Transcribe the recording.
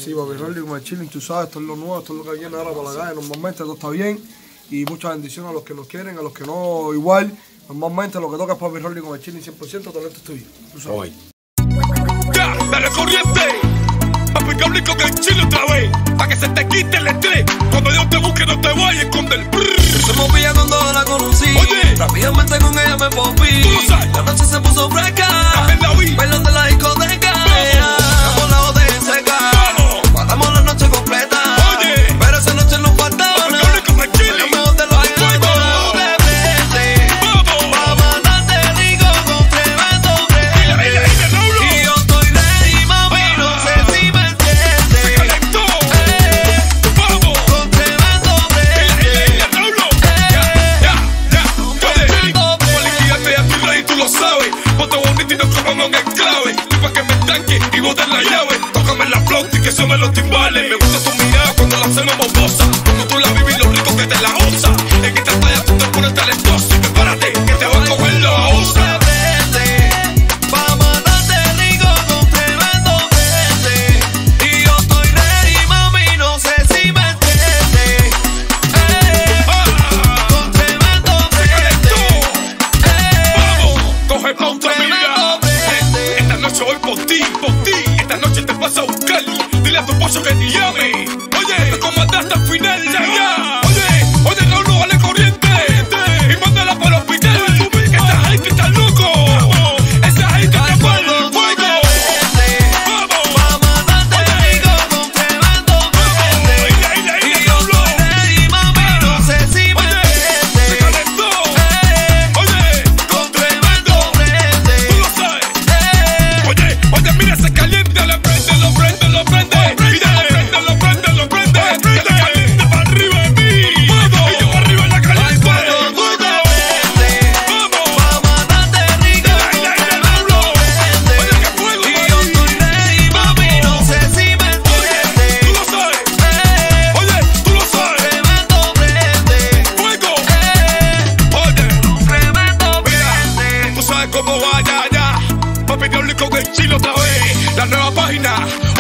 Sí, papi, Rolly con el chilling, tú sabes, esto es lo nuevo, esto es lo que viene ahora para la calle. Normalmente todo está bien y muchas bendiciones a los que nos quieren, a los que no igual. Normalmente lo que toca es papi Rolly con el chilling 100%, todo esto es tuyo, tú sabes. Hoy. Ya, dale corriente. Papi Rolly con el chilling otra vez, para que se te quite el estrés. Cuando Dios te busque no te vayas a esconder. Se movía cuando la conocí. Oye, rápidamente con ella me envolví. Tú lo sabes. La noche se puso fresca. También la vi. Bailando en la discoteca. Dejamos la botella seca. Pasamos la noche completa. Oye, pero esa noche nos faltaba Papi nada. Rolly con el chilling. Lo mejor de lo que hay. Pa' matarte rico con tremendo brete. Y yo estoy ready, mami, no sé si me entiendes. Con tremendo brete. Tú lo sabes, ponte bonito y nos comamos en el clave. Y pa' que me estanque y boten la llave. Tócame la flauta y que sumen los timbales. Me gusta tu mirada cuando la hacemos mocosa. Cuando tú la vives y lo rico que te la goza. En esta talla tú te pones talentoso. Y prepárate que te va a coger la osa. Pa' matarte rico con tremendo brete. Y yo estoy ready, mami, no sé si me entiendes. Con tremendo brete. Vamos, coge pa' otra amiga. Esta noche voy por ti, por ti. Esta noche te vas a buscar. Dile a tu pollo que te llame. Oye, te comandaste al final. Ya. Oye, Raúl, no vale corriente. Y mándala para el hospital. Esta gente está loco. Esa gente está para el fuego. Vamos. Pa' matarte rico con tremendo brete. Y yo estoy ready, mami, no sé si me Se entiendes. calentó. Oye, Con tremendo brete. tú lo sabes. Oye, mira, se calienta, lo prende. Y dale, prende. Que se calienta para arriba de mí. Y yo para arriba la caliente. Pa' matarte rico con tremendo brete. Oye, que fuego, Y yo estoy ready, mami, no sé si me tú entiendes. lo sabes. Oye, tú lo sabes. Tremendo brete. Fuego. Oye, Tremendo mira, brete. tú sabes cómo va, ya. Papi Rolly con el chilo otra vez. La nueva página.